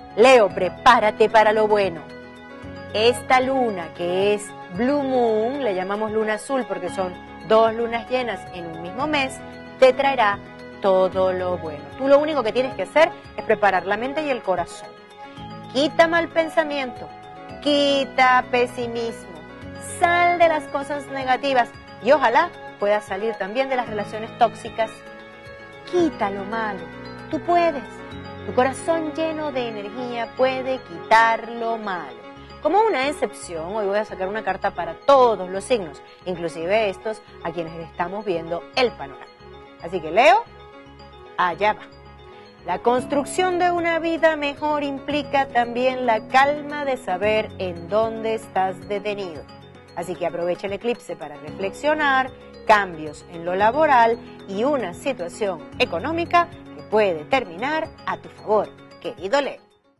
Leo, prepárate para lo bueno. Esta luna, que es Blue Moon, le llamamos luna azul porque son 2 lunas llenas en un mismo mes, te traerá todo lo bueno. Tú lo único que tienes que hacer es preparar la mente y el corazón. Quita mal pensamiento, quita pesimismo, sal de las cosas negativas y ojalá puedas salir también de las relaciones tóxicas. Quita lo malo, tú puedes. Tu corazón lleno de energía puede quitar lo malo. Como una excepción, hoy voy a sacar una carta para todos los signos, inclusive estos a quienes estamos viendo el panorama. Así que Leo, allá va. La construcción de una vida mejor implica también la calma de saber en dónde estás detenido. Así que aprovecha el eclipse para reflexionar, cambios en lo laboral y una situación económica que puede terminar a tu favor, querido Leo.